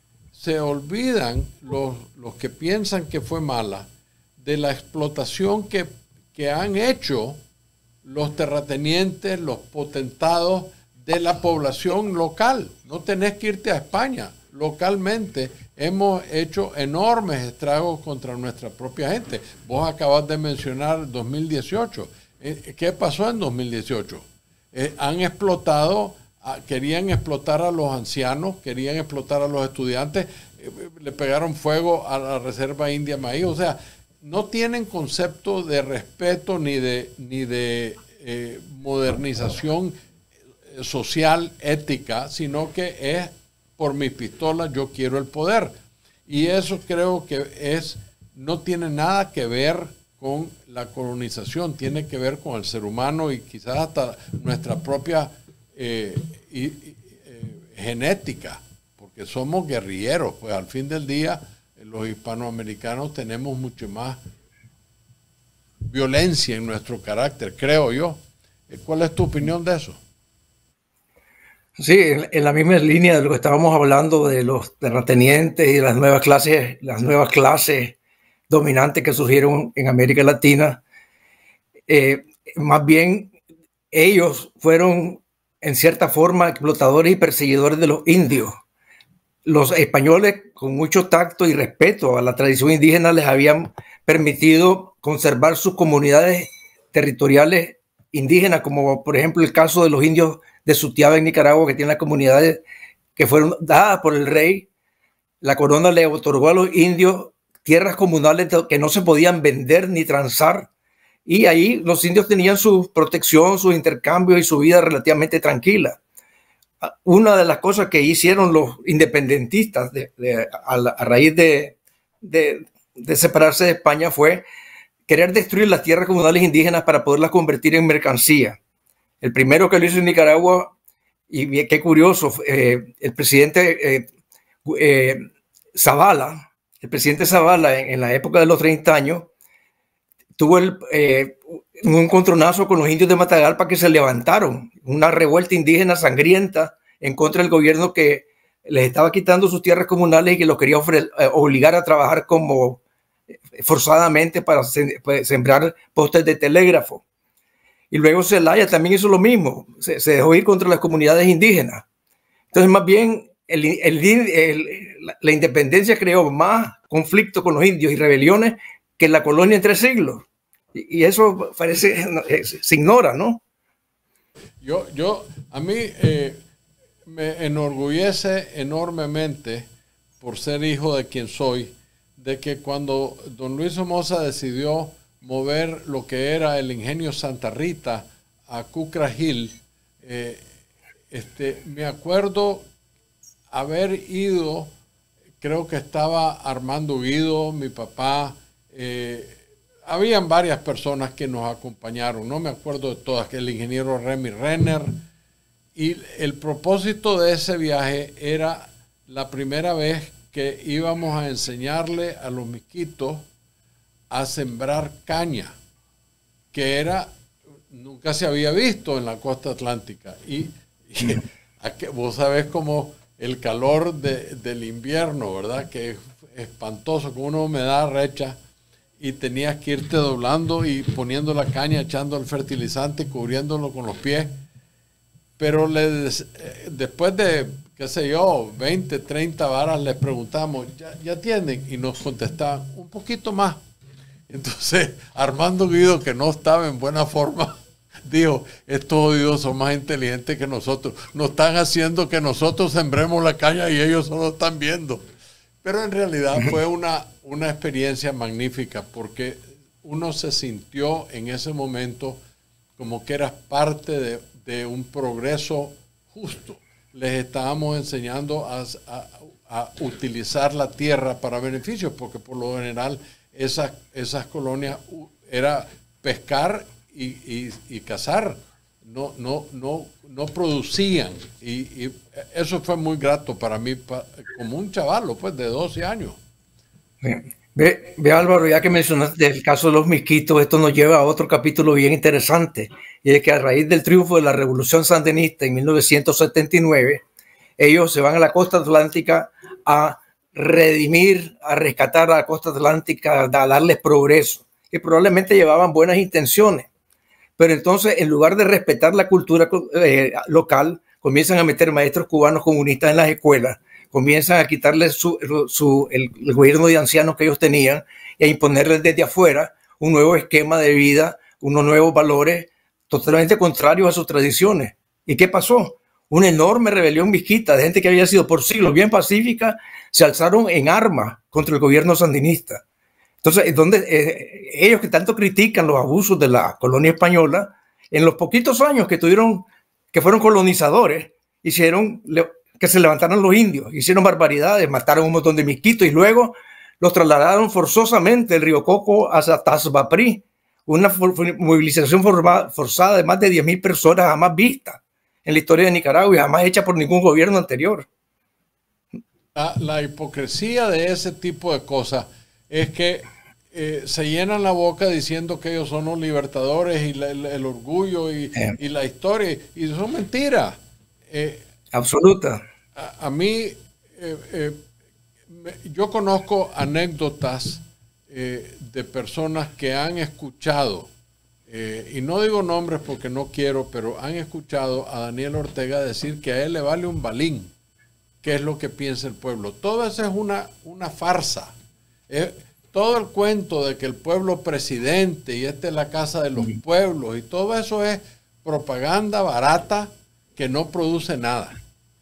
se olvidan los que piensan que fue mala de la explotación que han hecho los terratenientes, los potentados de la población local. No tenés que irte a España. Localmente hemos hecho enormes estragos contra nuestra propia gente. Vos acabas de mencionar 2018. ¿Qué pasó en 2018? Han explotado, querían explotar a los ancianos, querían explotar a los estudiantes, le pegaron fuego a la Reserva India Maíz. O sea, no tienen concepto de respeto ni de modernización social, ética, sino que es por mis pistolas, yo quiero el poder. Y eso creo que no tiene nada que ver con la colonización, tiene que ver con el ser humano y quizás hasta nuestra propia genética, porque somos guerrilleros. Pues al fin del día, los hispanoamericanos tenemos mucho más violencia en nuestro carácter, creo yo. ¿Cuál es tu opinión de eso?
Sí, en la misma línea de lo que estábamos hablando de los terratenientes y las nuevas clases dominantes que surgieron en América Latina. Más bien, ellos fueron en cierta forma explotadores y perseguidores de los indios. Los españoles, con mucho tacto y respeto a la tradición indígena, les habían permitido conservar sus comunidades territoriales indígenas, como por ejemplo el caso de los indios de Sutiaba en Nicaragua, que tienen las comunidades que fueron dadas por el rey. La corona le otorgó a los indios tierras comunales que no se podían vender ni transar, y ahí los indios tenían su protección, su intercambio y su vida relativamente tranquila. Una de las cosas que hicieron los independentistas a raíz de separarse de España fue querer destruir las tierras comunales indígenas para poderlas convertir en mercancía. El primero que lo hizo en Nicaragua, y qué curioso, el presidente Zavala, en la época de los 30 años, tuvo un encontronazo con los indios de Matagalpa, que se levantaron, una revuelta indígena sangrienta en contra del gobierno que les estaba quitando sus tierras comunales y que los quería obligar a trabajar forzadamente para sembrar postes de telégrafo. Y luego Zelaya también hizo lo mismo, se dejó ir contra las comunidades indígenas. Entonces, más bien, la independencia creó más conflicto con los indios y rebeliones que la colonia en 3 siglos. Y eso parece, se ignora, ¿no?
A mí me enorgullece enormemente, por ser hijo de quien soy, de que cuando don Luis Somoza decidió mover lo que era el ingenio Santa Rita a Cucra-Gil, me acuerdo haber ido, creo que estaba Armando Guido, mi papá, habían varias personas que nos acompañaron, no me acuerdo de todas, que el ingeniero Remy Renner, y el propósito de ese viaje era la primera vez que íbamos a enseñarle a los miskitos a sembrar caña, que nunca se había visto en la costa atlántica. Y vos sabés cómo el calor del invierno, ¿verdad? Que es espantoso, con una humedad recha, y tenías que irte doblando y poniendo la caña, echando el fertilizante, cubriéndolo con los pies. Pero después de, qué sé yo, 20, 30 varas, les preguntamos, ¿ya tienen? Y nos contestaban, un poquito más. Entonces, Armando Guido, que no estaba en buena forma, dijo, estos odios son más inteligentes que nosotros. Nos están haciendo que nosotros sembremos la caña y ellos solo están viendo. Pero en realidad fue una experiencia magnífica, porque uno se sintió en ese momento como que eras parte de un progreso justo. Les estábamos enseñando a utilizar la tierra para beneficios, porque por lo general esas colonias era pescar y cazar, no producían, y eso fue muy grato para mí, como un chavalo pues de 12 años.
Ve Álvaro, ya que mencionaste el caso de los misquitos, esto nos lleva a otro capítulo bien interesante, y es que a raíz del triunfo de la Revolución Sandinista en 1979, ellos se van a la costa atlántica a redimir, a rescatar a la costa atlántica, a darles progreso, que probablemente llevaban buenas intenciones. Pero entonces, en lugar de respetar la cultura local, comienzan a meter maestros cubanos comunistas en las escuelas, comienzan a quitarles el gobierno de ancianos que ellos tenían y a imponerles desde afuera un nuevo esquema de vida, unos nuevos valores totalmente contrarios a sus tradiciones. ¿Y qué pasó? Una enorme rebelión misquita de gente que había sido por siglos bien pacífica, se alzaron en armas contra el gobierno sandinista. Entonces, ellos que tanto critican los abusos de la colonia española, en los poquitos años que fueron colonizadores, hicieron que se levantaran los indios, hicieron barbaridades, mataron un montón de misquitos y luego los trasladaron forzosamente del río Coco hasta Tazbaprí, una movilización forzada de más de 10,000 personas jamás vista en la historia de Nicaragua y jamás hecha por ningún gobierno anterior.
La hipocresía de ese tipo de cosas es que se llenan la boca diciendo que ellos son los libertadores y el orgullo y la historia, y eso es mentira.
Absoluta.
A mí, yo conozco anécdotas de personas que han escuchado, y no digo nombres porque no quiero, pero han escuchado a Daniel Ortega decir que a él le vale un balín qué es lo que piensa el pueblo. Todo eso es una farsa. Todo el cuento de que el pueblo presidente y esta es la casa de los pueblos y todo eso es propaganda barata que no produce nada.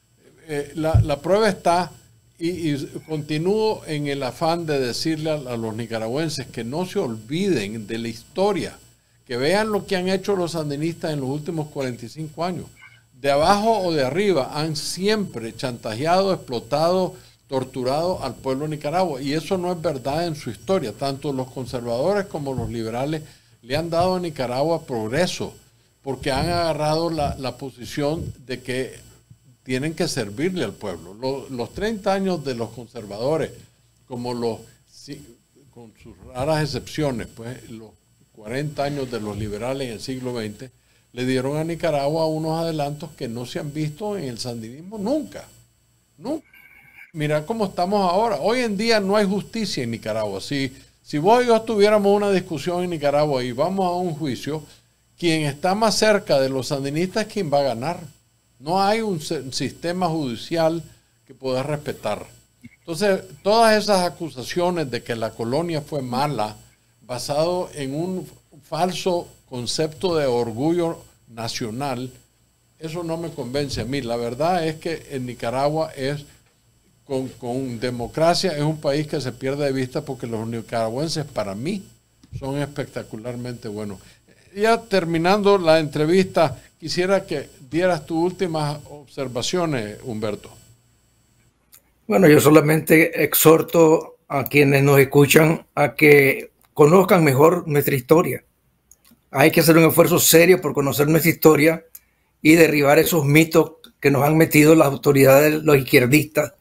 La prueba está, y continúo en el afán de decirle a los nicaragüenses que no se olviden de la historia, que vean lo que han hecho los sandinistas en los últimos 45 años. De abajo o de arriba han siempre chantajeado, explotado, torturado al pueblo de Nicaragua, y eso no es verdad en su historia. Tanto los conservadores como los liberales le han dado a Nicaragua progreso, porque han agarrado la posición de que tienen que servirle al pueblo. Los 30 años de los conservadores, como con sus raras excepciones, pues los 40 años de los liberales en el siglo XX, le dieron a Nicaragua unos adelantos que no se han visto en el sandinismo nunca. Nunca. Mira cómo estamos ahora. Hoy en día no hay justicia en Nicaragua. Si vos y yo tuviéramos una discusión en Nicaragua y vamos a un juicio, quien está más cerca de los sandinistas es quien va a ganar. No hay un sistema judicial que pueda respetar. Entonces, todas esas acusaciones de que la colonia fue mala, basado en un falso concepto de orgullo nacional, eso no me convence a mí. La verdad es que en Nicaragua con democracia es un país que se pierde de vista porque los nicaragüenses para mí son espectacularmente buenos. Ya terminando la entrevista, quisiera que dieras tus últimas observaciones, Humberto.
Bueno, yo solamente exhorto a quienes nos escuchan a que conozcan mejor nuestra historia. Hay que hacer un esfuerzo serio por conocer nuestra historia y derribar esos mitos que nos han metido las autoridades, los izquierdistas,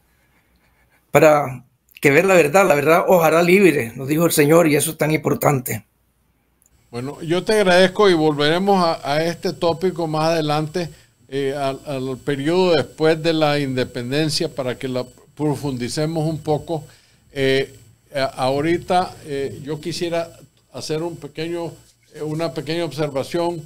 para que ver la verdad os hará libre, nos dijo el Señor, y eso es tan importante.
Bueno, yo te agradezco y volveremos a este tópico más adelante, al periodo después de la independencia, para que la profundicemos un poco. Ahorita yo quisiera hacer una pequeña observación.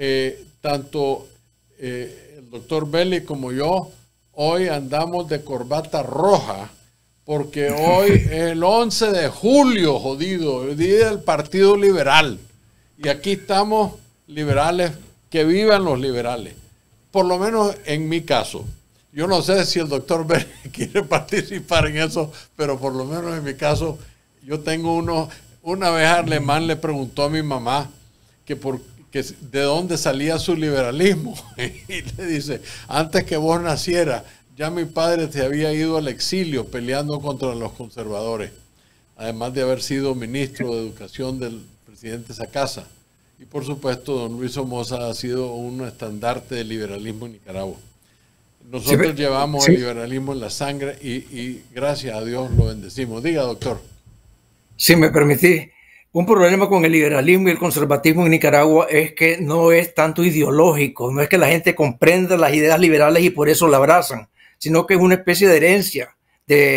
Tanto el doctor Belli como yo hoy andamos de corbata roja, porque hoy es el 11 de julio, jodido, el día del Partido Liberal. Y aquí estamos liberales, que vivan los liberales. Por lo menos en mi caso. Yo no sé si el doctor Belli quiere participar en eso, pero por lo menos en mi caso, yo tengo una vez Alemán le preguntó a mi mamá que de dónde salía su liberalismo. Y le dice, antes que vos nacieras, ya mi padre te había ido al exilio peleando contra los conservadores, además de haber sido ministro de Educación del presidente Sacasa. Y por supuesto, don Luis Somoza ha sido un estandarte del liberalismo en Nicaragua. Nosotros llevamos el liberalismo en la sangre y gracias a Dios lo bendecimos. Diga, doctor.
Si me permitís, un problema con el liberalismo y el conservatismo en Nicaragua es que no es tanto ideológico, no es que la gente comprenda las ideas liberales y por eso la abrazan, sino que es una especie de herencia de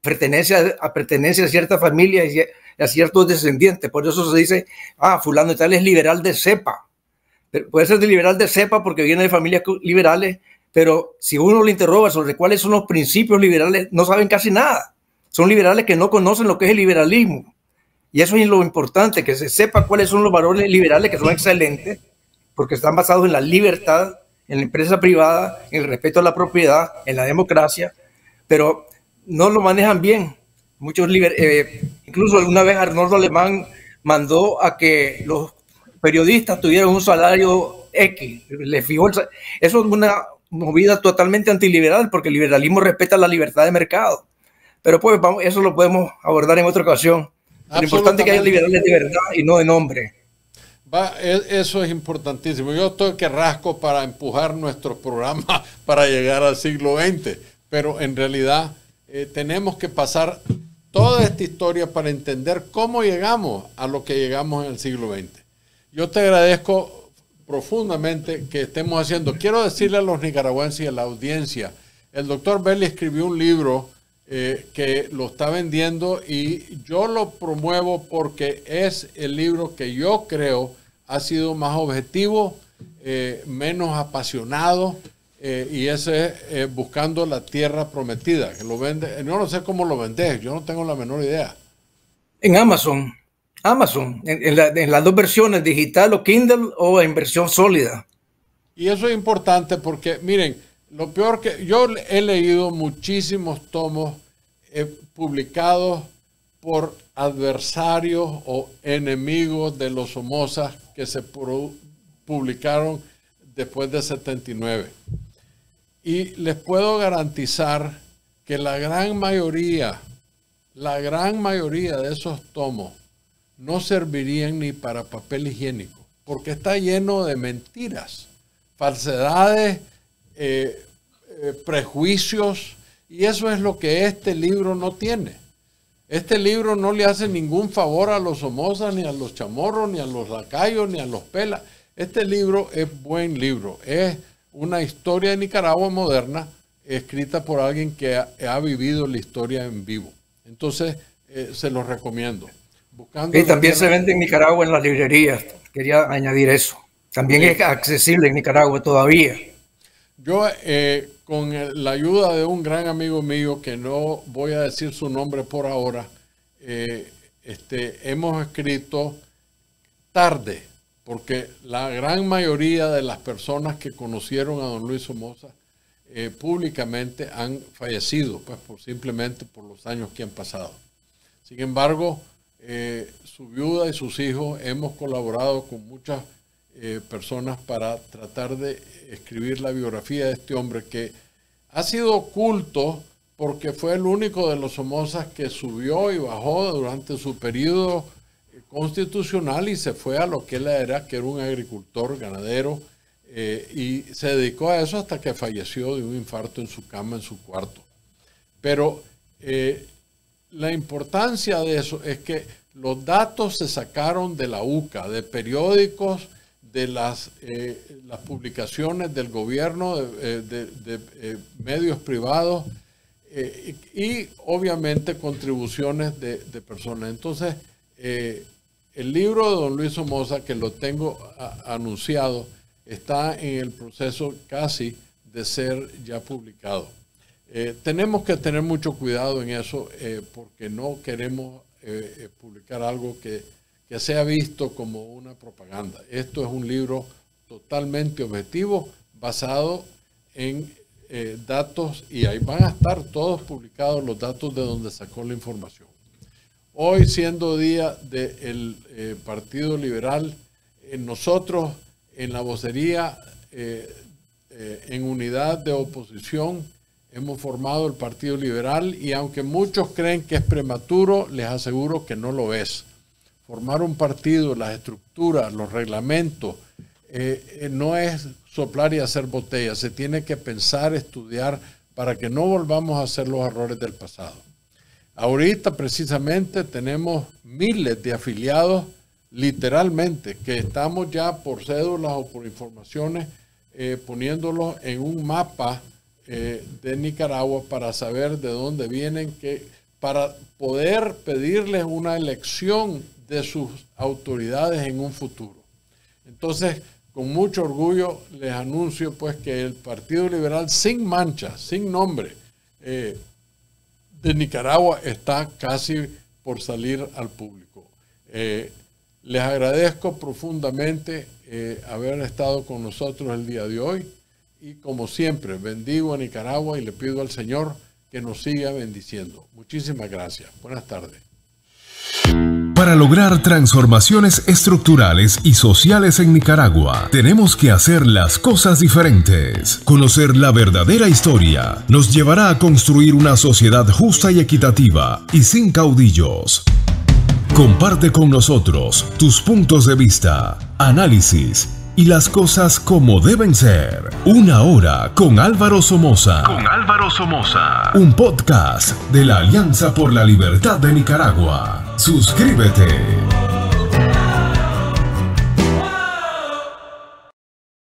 pertenencia a cierta familia y a ciertos descendientes. Por eso se dice, fulano y tal es liberal de cepa. Puede ser de liberal de cepa porque viene de familias liberales, pero si uno le interroga sobre cuáles son los principios liberales, no saben casi nada. Son liberales que no conocen lo que es el liberalismo. Y eso es lo importante, que se sepa cuáles son los valores liberales, que son excelentes, porque están basados en la libertad, en la empresa privada, en el respeto a la propiedad, en la democracia, pero no lo manejan bien. Incluso una vez Arnoldo Alemán mandó a que los periodistas tuvieran un salario X, le fijó eso es una movida totalmente antiliberal, porque el liberalismo respeta la libertad de mercado. Pero pues eso lo podemos abordar en otra ocasión. Lo importante es que haya liberales de verdad y no de nombre.
Eso es importantísimo. Yo estoy que rasco para empujar nuestro programa para llegar al siglo XX, pero en realidad tenemos que pasar toda esta historia para entender cómo llegamos a lo que llegamos en el siglo XX. Yo te agradezco profundamente que estemos haciendo. Quiero decirle a los nicaragüenses y a la audiencia, el doctor Belli escribió un libro que lo está vendiendo y yo lo promuevo porque es el libro que yo creo ha sido más objetivo, menos apasionado, y ese es Buscando la Tierra Prometida, que lo vende. Yo no sé cómo lo vendes, yo no tengo la menor idea.
En Amazon, en las dos versiones, digital o Kindle, o en versión sólida.
Y eso es importante porque, miren, lo peor que yo he leído muchísimos tomos publicados por adversarios o enemigos de los Somozas que se publicaron después de 79. Y les puedo garantizar que la gran mayoría de esos tomos no servirían ni para papel higiénico, porque está lleno de mentiras, falsedades, prejuicios, y eso es lo que este libro no tiene. Este libro no le hace ningún favor a los Somozas, ni a los Chamorros, ni a los lacayos, ni a los Pelas. Este libro es buen libro. Es una historia de Nicaragua moderna escrita por alguien que ha vivido la historia en vivo. Entonces, se los recomiendo.
Y también se vende en Nicaragua en las librerías. Quería añadir eso. También es accesible en Nicaragua todavía.
Yo, con la ayuda de un gran amigo mío, que no voy a decir su nombre por ahora, hemos escrito tarde, porque la gran mayoría de las personas que conocieron a don Luis Somoza públicamente han fallecido, pues simplemente por los años que han pasado. Sin embargo, su viuda y sus hijos hemos colaborado con muchas personas para tratar de escribir la biografía de este hombre que ha sido oculto porque fue el único de los Somozas que subió y bajó durante su periodo constitucional y se fue a lo que él era, que era un agricultor, ganadero, y se dedicó a eso hasta que falleció de un infarto en su cama, en su cuarto. Pero la importancia de eso es que los datos se sacaron de la UCA, de periódicos, de las publicaciones del gobierno, de medios privados y obviamente contribuciones de personas. Entonces, el libro de don Luis Somoza, que lo tengo anunciado, está en el proceso casi de ser ya publicado. Tenemos que tener mucho cuidado en eso porque no queremos publicar algo que sea visto como una propaganda. Esto es un libro totalmente objetivo, basado en datos, y ahí van a estar todos publicados los datos de donde sacó la información. Hoy, siendo día del Partido Liberal, nosotros en la vocería, en unidad de oposición, hemos formado el Partido Liberal, y aunque muchos creen que es prematuro, les aseguro que no lo es. Formar un partido, las estructuras, los reglamentos, no es soplar y hacer botellas. Se tiene que pensar, estudiar, para que no volvamos a hacer los errores del pasado. Ahorita precisamente tenemos miles de afiliados, literalmente, que estamos ya por cédulas o por informaciones poniéndolos en un mapa de Nicaragua para saber de dónde vienen, para poder pedirles una elección de sus autoridades en un futuro. Entonces, con mucho orgullo les anuncio pues que el Partido Liberal sin mancha, sin nombre, de Nicaragua está casi por salir al público. Les agradezco profundamente haber estado con nosotros el día de hoy y como siempre bendigo a Nicaragua y le pido al Señor que nos siga bendiciendo. Muchísimas gracias. Buenas tardes.
Para lograr transformaciones estructurales y sociales en Nicaragua, tenemos que hacer las cosas diferentes. Conocer la verdadera historia nos llevará a construir una sociedad justa y equitativa y sin caudillos. Comparte con nosotros tus puntos de vista, análisis y las cosas como deben ser. Una hora con Álvaro Somoza. Un podcast de la Alianza por la Libertad de Nicaragua. Suscríbete.